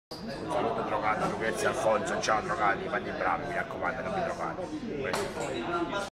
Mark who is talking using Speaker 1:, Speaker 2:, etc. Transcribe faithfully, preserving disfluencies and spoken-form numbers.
Speaker 1: Un saluto drogato, Lucrezia Alfonso, ciao drogati, fate i bravi, mi raccomando, non vi drogate. Questo.